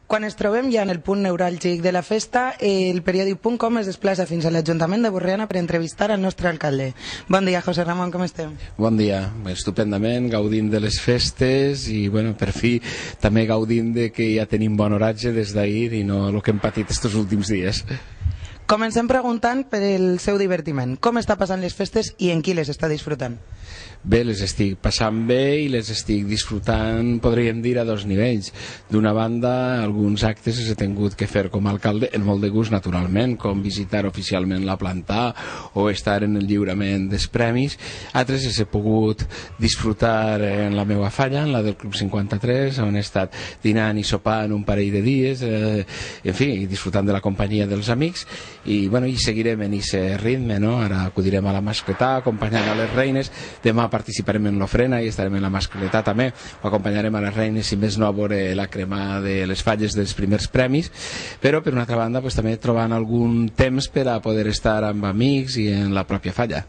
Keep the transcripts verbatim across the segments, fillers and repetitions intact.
Quan ens trobem ja en el punt neuràlgic de la festa, el periòdic punt com es desplaça fins a l'Ajuntament de Borriana per entrevistar al nostre alcalde. Bon dia, José Ramón, com estem? Bon dia, estupendament, gaudint de les festes i, bueno, per fi també gaudint de que ja tenim bon oratge des d'ahir i no el que hem patit estos últims dies. Comencem preguntant per el seu divertiment. Com està passant les festes i en qui les està disfrutant? Bé, les estic passant bé i les estic disfrutant, podríem dir, a dos nivells. D'una banda, alguns actes els he tingut que fer com a alcalde, en molt de gust, naturalment, com visitar oficialment la planta o estar en el lliurament dels premis. Altres els he pogut disfrutar en la meva falla, en la del Club cinquanta-tres, on he estat dinant i sopant un parell de dies, eh, en fi, disfrutant de la companyia dels amics, i, bueno, i seguirem en aquest ritme, no? Ara acudirem a la mascletà, acompanyant a les reines, demà participarem en l'ofrena i estarem en la mascletà també, o acompanyarem a les reines, si més no, a veure la crema de les falles dels primers premis, però per una altra banda pues, també trobant algun temps per a poder estar amb amics i en la pròpia falla.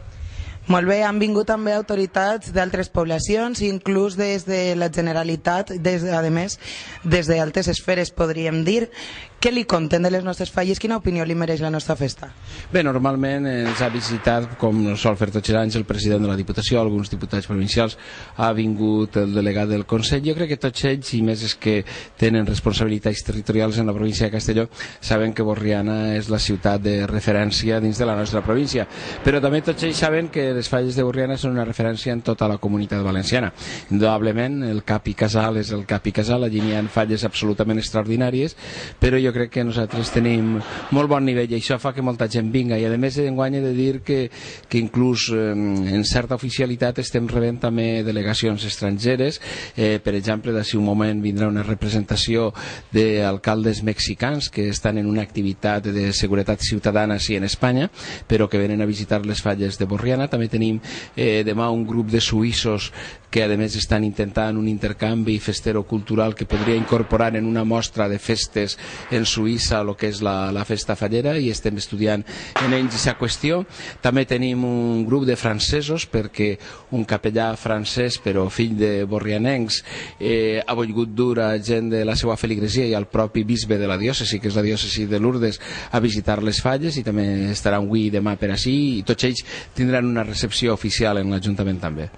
Molt bé, han vingut també autoritats d'altres poblacions, inclús des de la Generalitat, des, a més, des d'altres esferes, podríem dir. Què li conten de les nostres falles? Quina opinió li mereix la nostra festa? Bé, normalment ens ha visitat, com sol fer tots els anys, el president de la Diputació, alguns diputats provincials, ha vingut el delegat del Consell. Jo crec que tots ells, i més és que tenen responsabilitats territorials en la província de Castelló, saben que Borriana és la ciutat de referència dins de la nostra província. Però també tots ells saben que les falles de Borriana són una referència en tota la comunitat valenciana. Indudablement, el cap i casal és el cap i casal, allí n'hi ha falles absolutament extraordinàries, però jo crec que nosaltres tenim molt bon nivell i això fa que molta gent vinga, i a més enguany he de dir que, que inclús eh, en certa oficialitat estem rebent també delegacions estrangeres, eh, per exemple d'ací un moment vindrà una representació d'alcaldes mexicans que estan en una activitat de seguretat ciutadana així en Espanya, però que venen a visitar les falles de Borriana. També tenim eh, demà un grup de suïssos que a més estan intentant un intercanvi festero-cultural que podria incorporar en una mostra de festes en Suïssa el que és la, la festa fallera, i estem estudiant en ells aquesta qüestió. També tenim un grup de francesos, perquè un capellà francès però fill de borrianencs eh, ha volgut dur a gent de la seva feligresia i al propi bisbe de la diòcesi, que és la diòcesi de Lourdes, a visitar les falles, i també estarà avui i demà per així, i tots ells tindran una recepció oficial en l'Ajuntament també.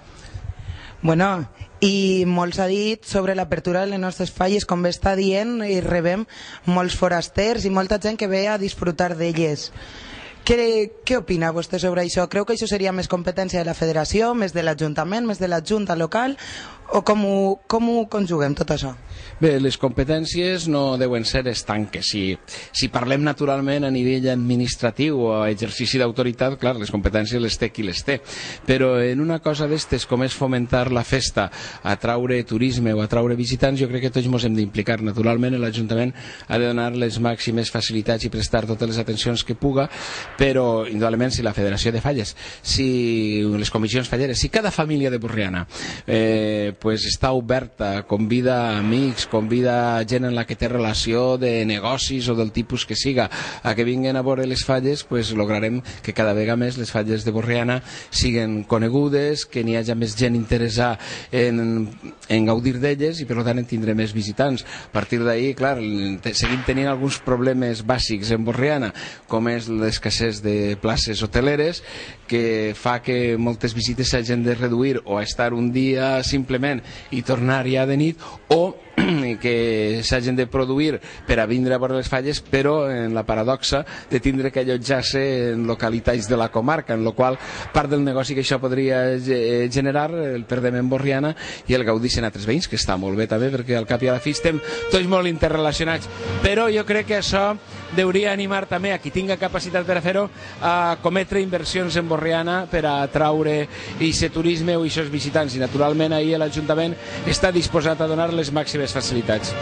Bueno, i molt s'ha dit sobre l'apertura de les nostres falles, com bé està dient, i rebem molts forasters i molta gent que ve a disfrutar d'elles. Què, què opina vostè sobre això? Creu que això seria més competència de la federació, més de l'Ajuntament, més de la Junta local, o com ho, com ho conjuguem tot això? Bé, les competències no deuen ser estanques. Si, si parlem naturalment a nivell administratiu o a exercici d'autoritat, clar, les competències les té qui les té. Però en una cosa d'estes, com és fomentar la festa, atraure turisme o atraure visitants, jo crec que tots ens hem d'implicar. Naturalment, l'Ajuntament ha de donar les màximes facilitats i prestar totes les atencions que puga, però, indudablement, si la Federació de Falles, si les comissions falleres, si cada família de Borriana eh, pues està oberta, convida amics, convida gent en la que té relació de negocis o del tipus que siga a que vinguen a veure les falles, pues lograrem que cada vegada més les falles de Borriana siguen conegudes, que n'hi hagi més gent interessada en, en gaudir d'elles, i per tant en tindrem més visitants. A partir d'ahir, clar, seguim tenint alguns problemes bàsics en Borriana, com és l'escassez de places hoteleres, que fa que moltes visites s'hagin de reduir o a estar un dia simplement i tornar ja de nit, o que s'hagin de produir per a vindre a veure les falles, però en la paradoxa de tindre que allotjar-se en localitats de la comarca, en la qual part del negoci que això podria generar el perdem en Borriana i el gaudixen altres veïns, que està molt bé també, perquè al cap i a la fi estem tots molt interrelacionats. Però jo crec que això deuria animar també a qui tinga capacitat per a fer-ho a cometre inversions en Borriana per a atraure aquest turisme o aquests visitants, i naturalment ahir l'Ajuntament està disposat a donar les màximes facilitats.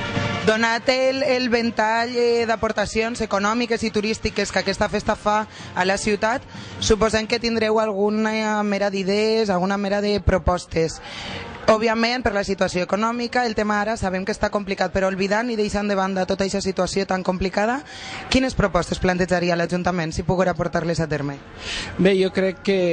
Donat el, el ventall eh, d'aportacions econòmiques i turístiques que aquesta festa fa a la ciutat, suposem que tindreu alguna mera d'idees, alguna mera de propostes. Òbviament, per la situació econòmica, el tema ara sabem que està complicat, però oblidant i deixant de banda tota aquesta situació tan complicada, quines propostes plantejaria l'Ajuntament si poguera portar-les a terme? Bé, jo crec que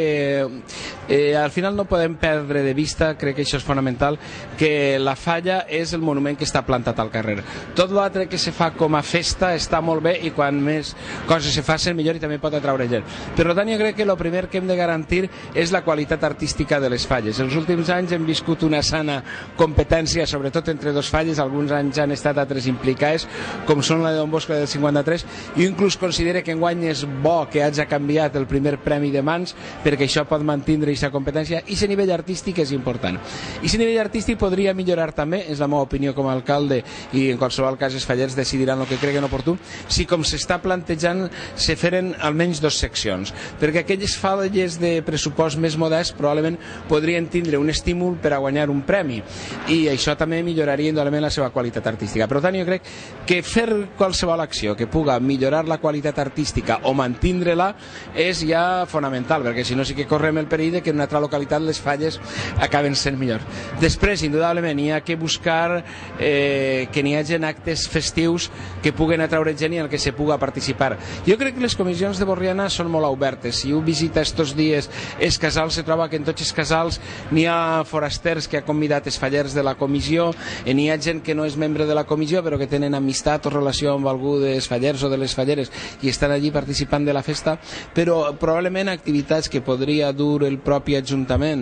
eh, al final no podem perdre de vista, crec que això és fonamental, que la falla és el monument que està plantat al carrer. Tot l'altre que se fa com a festa està molt bé i quan més coses se facin millor i també pot atraure gent. Per tant, jo crec que el primer que hem de garantir és la qualitat artística de les falles. Els últims anys hem viscut una sana competència, sobretot entre dos falles, alguns anys han estat altres implicades, com són la de Don Bosco del cinquanta-tres, i inclús considera que enguany és bo que hagi canviat el primer premi de mans, perquè això pot mantindre aquesta competència, i aquest nivell artístic és important. I aquest nivell artístic podria millorar també, és la meva opinió com a alcalde, i en qualsevol cas els fallers decidiran el que creguen oportú, si com s'està plantejant se feren almenys dues seccions, perquè aquelles falles de pressupost més modest probablement podrien tindre un estímul per a guanyar un premi, i això també milloraria indudablement la seva qualitat artística. Per tant, jo crec que fer qualsevol acció que puga millorar la qualitat artística o mantindre-la és ja fonamental, perquè si no sí que correm el perill de que en una altra localitat les falles acaben sent millors. Després, indudablement, hi ha que buscar eh, que n'hi hagi actes festius que puguen atraure gent i en el que se puga participar. Jo crec que les comissions de Borriana són molt obertes. Si un visita estos dies els casals, se troba que en tots els casals n'hi ha forasters que ha convidat els fallers de la comissió, i n'hi ha gent que no és membre de la comissió però que tenen amistat o relació amb algú dels fallers o de les falleres i estan allí participant de la festa, però probablement activitats que podria dur el propi Ajuntament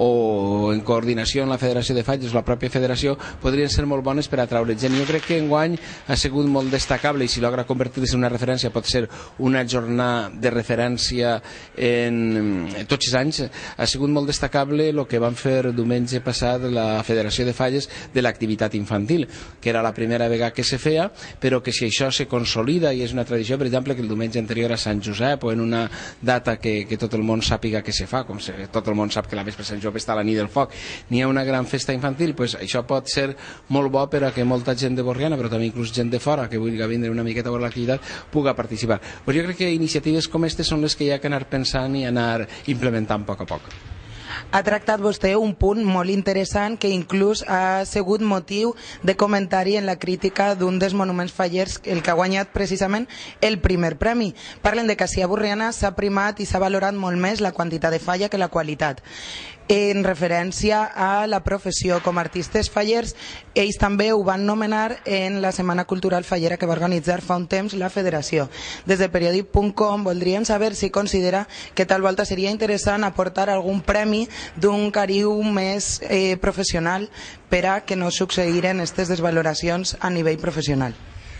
o en coordinació amb la Federació de Falles o la pròpia Federació podrien ser molt bones per atraure gent. Jo crec que enguany ha sigut molt destacable, i si logra convertir-se en una referència pot ser una jornada de referència en tots els anys. Ha sigut molt destacable el que van fer diumenge passat la Federació de Falles de l'activitat infantil, que era la primera vegada que se feia, però que si això se consolida i és una tradició, per exemple, que el diumenge anterior a Sant Josep o en una data que, que tot el món sàpiga que se fa, com se, tot el món sap que la vespre de Sant Josep està a la nit del foc, n'hi ha una gran festa infantil, pues això pot ser molt bo per a que molta gent de Borriana, però també inclús gent de fora que vulgui vindre una miqueta a veure l'activitat, puga participar. Pues jo crec que iniciatives com aquestes són les que hi ha que anar pensant i anar implementant a poc a poc. Ha tractat vostè un punt molt interessant que inclús ha sigut motiu de comentari en la crítica d'un dels monuments fallers, el que ha guanyat precisament el primer premi. Parlen de que si a Borriana s'ha primat i s'ha valorat molt més la quantitat de falla que la qualitat. En referència a la professió com a artistes fallers, ells també ho van nomenar en la Setmana Cultural Fallera que va organitzar fa un temps la Federació. Des de periòdic punt com voldríem saber si considera que tal volta seria interessant aportar algun premi d'un cariu més eh, professional per a que no succeïren aquestes desvaloracions a nivell professional.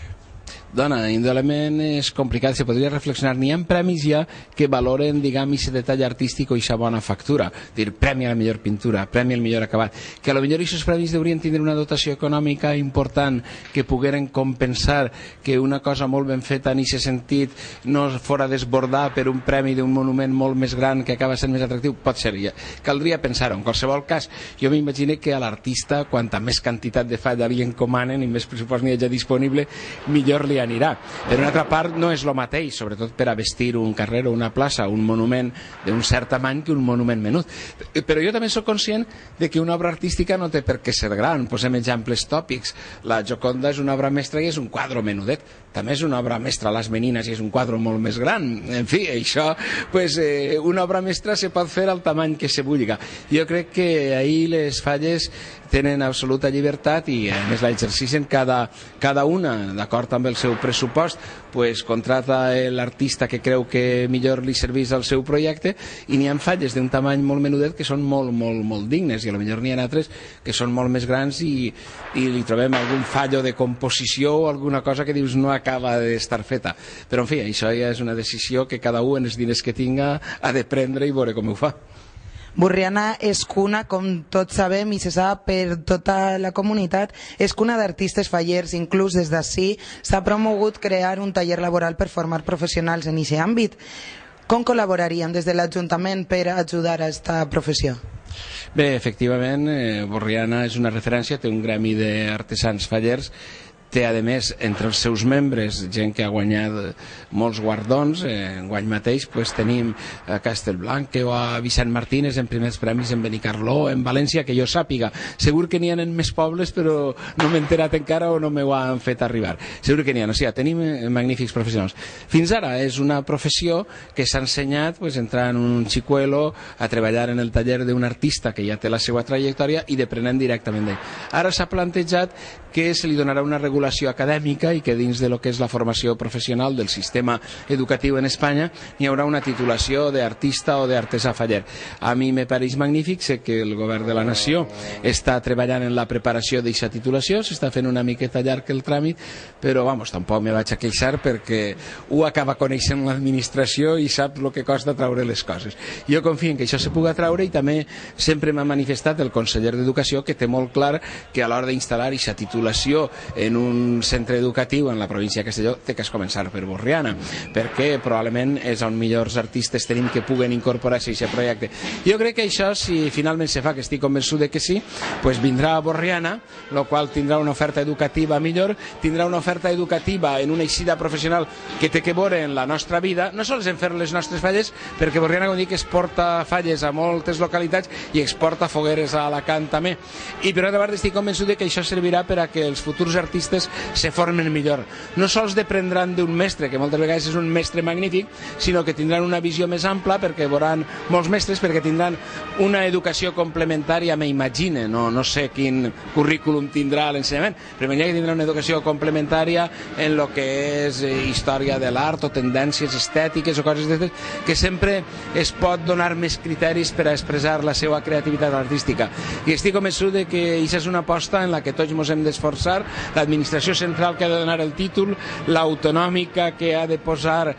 Dona, indudablement és complicat, se podria reflexionar. N'hi ha premis ja que valoren, diguem, aquest detall artístic o aquesta bona factura, dir, premi a la millor pintura, premi al millor acabat, que a lo millor aquests premis haurien tindre una dotació econòmica important que pogueren compensar que una cosa molt ben feta en aquest sentit no fora desbordar per un premi d'un monument molt més gran que acaba sent més atractiu. Pot ser, ja caldria pensar-ho. En qualsevol cas, jo m'imagino que a l'artista, quanta més quantitat de falla li encomanen i més pressupost n'hi hagi disponible, millor li anirà. Per una altra part, no és el mateix, sobretot per a vestir un carrer o una plaça, un monument d'un cert tamany que un monument menut. Però jo també sóc conscient de que una obra artística no té per què ser gran. Posem exemples tòpics. La Gioconda és una obra mestra i és un quadre menudet. També és una obra mestra Las Menines i és un quadre molt més gran. En fi, això, pues, eh, una obra mestra se pot fer al tamany que se vulgui. Jo crec que ahir les falles tenen absoluta llibertat i a més l'exercicen cada, cada una, d'acord amb el seu pressupost, pues, contrata l'artista que creu que millor li serveix al seu projecte, i n'hi ha falles d'un tamany molt menudet que són molt, molt, molt dignes, i potser n'hi ha altres que són molt més grans i, i li trobem algun fallo de composició o alguna cosa que dius no acaba d'estar feta. Però en fi, això ja és una decisió que cada un en els diners que tinga ha de prendre i veure com ho fa. Borriana és cuna, com tots sabem i se sap per tota la comunitat, és cuna d'artistes fallers. Inclús des d'ací s'ha promogut crear un taller laboral per formar professionals en aquest àmbit. Com col·laboraríem des de l'Ajuntament per ajudar a aquesta professió? Bé, efectivament, eh, Borriana és una referència, té un gremi d'artesans fallers, té a més entre els seus membres gent que ha guanyat molts guardons. Enguany mateix pues, tenim a Castelblanque o a Vicent Martínez en primers premis en Benicarló, en València, que jo sàpiga. Segur que n'hi ha en més pobles, però no m'he enterat encara o no m'ho han fet arribar. Segur que n'hi ha. O sigui, tenim magnífics professionals. Fins ara és una professió que s'ha ensenyat pues, entrar en un xicuelo a treballar en el taller d'un artista que ja té la seva trajectòria i deprenent directament d'ell. Ara s'ha plantejat que se li donarà una regulació acadèmica i que dins de lo que és la formació professional del sistema educatiu en Espanya hi haurà una titulació d'artista o d'artesà faller. A mi me pareix magnífic, sé que el govern de la nació està treballant en la preparació d'aquesta titulació, s'està fent una miqueta llarg el tràmit, però vamos, tampoc me vaig a queixar perquè ho acaba coneixent l'administració i sap el que costa traure les coses. Jo confio en que això se puga traure i també sempre m'ha manifestat el conseller d'Educació que té molt clar que a l'hora d'instal·lar aquesta titulació en un centre educatiu en la província de Castelló té que començar per Borriana, perquè probablement és on millors artistes tenim que puguen incorporar-se a aquest projecte. Jo crec que això, si finalment se fa, que estic convençut de que sí, pues vindrà a Borriana, el qual tindrà una oferta educativa millor, tindrà una oferta educativa en una eixida professional que té que veure en la nostra vida, no sols en fer les nostres falles, perquè Borriana, com dic, exporta falles a moltes localitats i exporta fogueres a Alacant també. I per altra part estic convençut de que això servirà per a que els futurs artistes se formen millor. No sols deprendran d'un mestre, que moltes vegades és un mestre magnífic, sinó que tindran una visió més ampla perquè veuran molts mestres, perquè tindran una educació complementària, m'imagine, no, no sé quin currículum tindrà l'ensenyament, però m'imagino que tindrà una educació complementària en el que és eh, història de l'art o tendències estètiques o coses d'aquestes, que sempre es pot donar més criteris per a expressar la seva creativitat artística. I estic convençut de que això és una aposta en la que tots ens hem d'esforçar, l'administració central que ha de donar el títol, l'autonòmica que ha de posar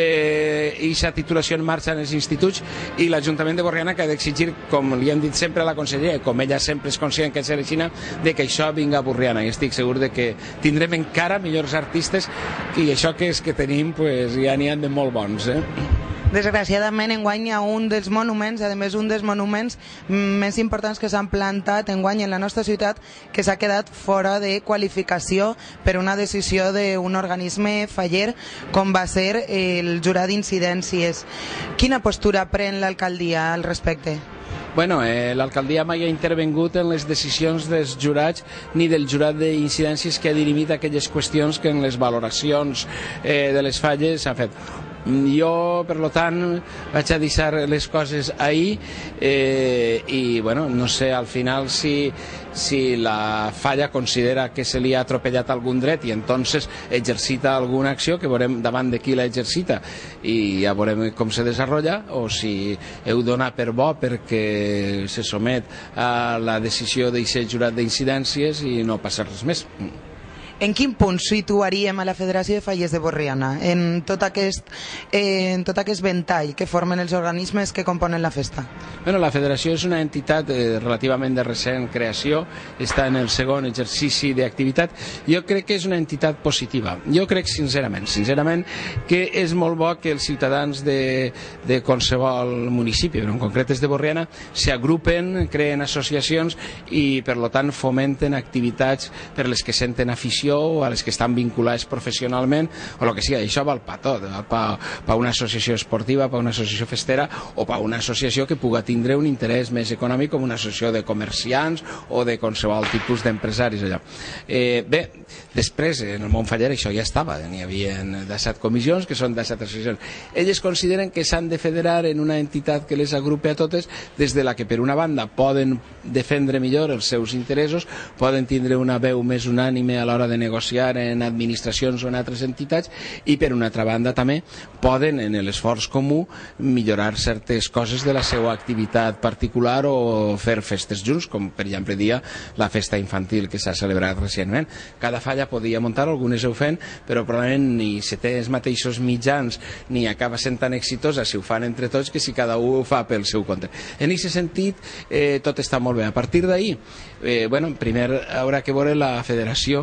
aquesta eh, titulació en marxa en els instituts i l'Ajuntament de Borriana que ha d'exigir, com li hem dit sempre a la conselleria, com ella sempre és conscient que és Xina, de que això vinga a Borriana, i estic segur de que tindrem encara millors artistes i això que és que tenim pues, ja n'hi ha de molt bons. Eh? Desgraciadament, enguany hi ha un dels monuments, a més un dels monuments més importants que s'han plantat enguany en la nostra ciutat, que s'ha quedat fora de qualificació per una decisió d'un organisme faller, com va ser el jurat d'incidències. Quina postura pren l'alcaldia al respecte? Bueno, eh, l'alcaldia mai ha intervengut en les decisions dels jurats ni del jurat d'incidències que ha dirimit aquelles qüestions que en les valoracions eh, de les falles s'ha fet. Jo, per tant, vaig a deixar les coses ahir eh, i, bueno, no sé, al final si, si la falla considera que se li ha atropellat algun dret i entonces exercita alguna acció, que veurem davant de qui la exercita i ja veurem com se desenvolupa, o si heu donat per bo perquè se somet a la decisió d'aquest jurat d'incidències i no passa res més. En quin punt situaríem a la Federació de Falles de Borriana en tot aquest, eh, en tot aquest ventall que formen els organismes que componen la festa? Bueno, la Federació és una entitat eh, relativament de recent creació, està en el segon exercici d'activitat. Jo crec que és una entitat positiva. Jo crec sincerament, sincerament que és molt bo que els ciutadans de, de qualsevol municipi, però en concret és de Borriana, s'agrupen, creen associacions i per tant fomenten activitats per les que senten afició o a les que estan vinculades professionalment o el que sigui. Això val per tot, val per una associació esportiva, per una associació festera o per una associació que pugui tindre un interès més econòmic com una associació de comerciants o de qualsevol tipus d'empresaris allò. Eh, bé, després en el món faller això ja estava, n'hi havia disset comissions que són disset associacions. Elles consideren que s'han de federar en una entitat que les agrupi a totes, des de la que per una banda poden defendre millor els seus interessos, poden tindre una veu més unànime a l'hora de negociar en administracions o en altres entitats i per una altra banda també poden en l'esforç comú millorar certes coses de la seva activitat particular o fer festes junts, com per exemple dia la festa infantil que s'ha celebrat recentment. Cada falla podia muntar, algunes ho fent, però probablement ni se té els mateixos mitjans ni acaba sent tan exitosa si ho fan entre tots que si cada un ho fa pel seu compte. En aquest sentit eh, tot està molt bé. A partir d'ahir, eh, bueno, primer haurà que veure la federació, que va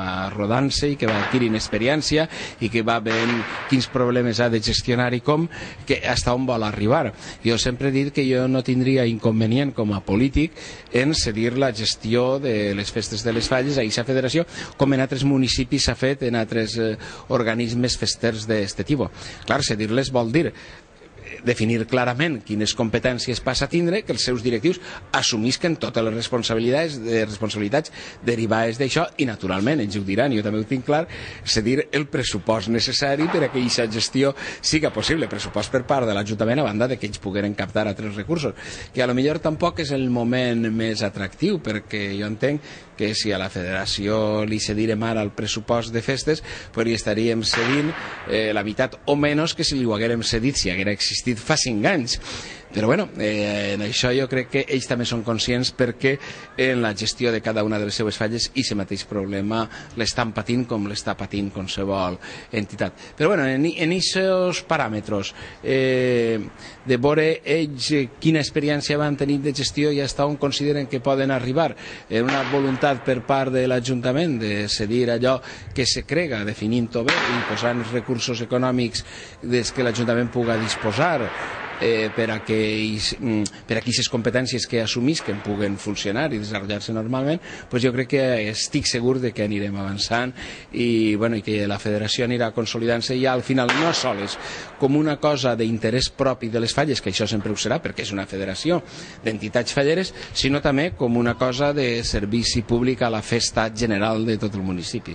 va rodant-se i que va adquirint experiència i que va veient quins problemes ha de gestionar i com, que hasta on vol arribar. Jo sempre he dit que jo no tindria inconvenient com a polític en cedir la gestió de les festes de les Falles a aquesta federació, com en altres municipis s'ha fet en altres eh, organismes festers d'aquest tipus. Clar, cedir-les vol dir definir clarament quines competències passa a tindre, que els seus directius assumisquen totes les responsabilitats, de responsabilitats derivades d'això i naturalment, ells ho diran, jo també ho tinc clar, cedir el pressupost necessari per a que aquesta gestió siga possible, pressupost per part de l'Ajuntament a banda de que ells pogueren captar altres recursos, que a lo millor tampoc és el moment més atractiu, perquè jo entenc que si a la federació li cedirem ara el pressupost de festes, pues li estaríem cedint eh, la meitat o menys que si li ho haguérem cedit si haguera existit fa cinc anys. Però bueno, eh, en això jo crec que ells també són conscients perquè en la gestió de cada una de les seues falles i aquest mateix problema l'estan patint com l'està patint qualsevol entitat. Però bueno, en aquests paràmetres eh, de veure ells eh, quina experiència van tenir de gestió i fins on consideren que poden arribar, en una voluntat per part de l'Ajuntament de cedir allò que se crega, definint-ho bé i posant els recursos econòmics des que l'Ajuntament puga disposar Eh, per a que per a aquestes competències que assumisquen puguen funcionar i desenvolupar-se normalment, pues jo crec que estic segur de que anirem avançant i, bueno, i que la federació anirà consolidant-se ja al final no soles com una cosa d'interès propi de les falles, que això sempre ho serà perquè és una federació d'entitats falleres, sinó també com una cosa de servici públic a la festa general de tot el municipi.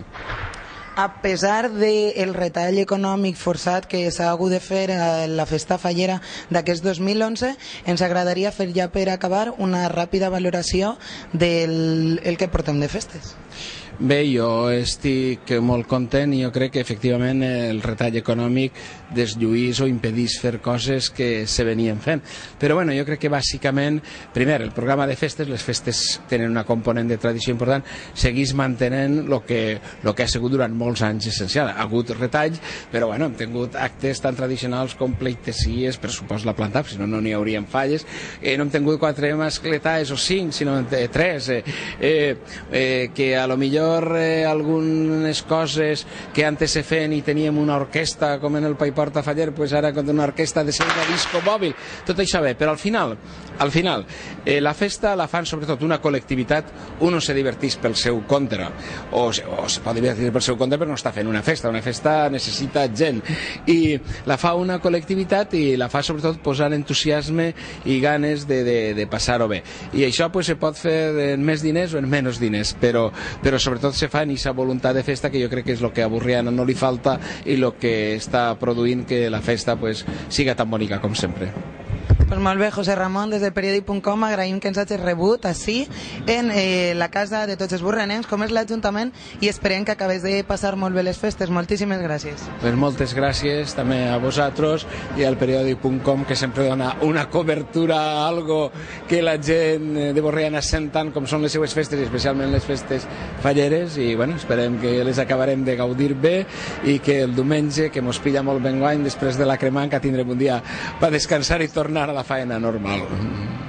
A pesar del retall econòmic forçat que s'ha hagut de fer a la festa fallera d'aquest dos mil onze, ens agradaria fer ja per acabar una ràpida valoració del el que portem de festes. Bé, jo estic molt content i jo crec que efectivament el retall econòmic deslluís o impedís fer coses que se venien fent. Però bueno, jo crec que bàsicament, primer, el programa de festes, les festes tenen una component de tradició important, seguís mantenent el que, lo que ha sigut durant molts anys essencial. Ha hagut retall, però bueno, hem tingut actes tan tradicionals com pleitesies, per supost la planta, si no, no n'hi haurien falles. Eh, no hem tingut quatre mascletades o cinc, sinó tres, eh, eh, eh, que a lo millor Eh, algunes coses que antes se feien i teníem una orquestra com en el Paiporta Faller, pues ara con una orquestra de selva disco mòbil, tot això bé, però al final al final, eh, la festa la fan sobretot una col·lectivitat, uno se divertís pel seu compte o, o se pot divertir pel seu compte però no està fent una festa, una festa necessita gent i la fa una col·lectivitat i la fa sobretot posant entusiasme i ganes de, de, de passar-ho bé, i això pues, se pot fer en més diners o en menys diners, però, però sobretot sobretot se fa en aquesta voluntat de festa que jo crec que és el que a Burriana no li falta i el que està produint que la festa pues, siga tan bonica com sempre. Pues molt bé, José Ramon, des de periòdic punt com agraïm que ens hagis rebut així en eh, la casa de tots els burranencs, com és l'Ajuntament, i esperem que acabes de passar molt bé les festes. Moltíssimes gràcies. Pues moltes gràcies també a vosaltres i al periòdic punt com, que sempre dona una cobertura a algo que la gent de Borriana sent tant com són les seues festes, especialment les festes falleres, i bueno, esperem que les acabarem de gaudir bé i que el diumenge, que mos pilla molt ben guany, després de la cremanca tindrem un dia per descansar i tornar a la faena normal.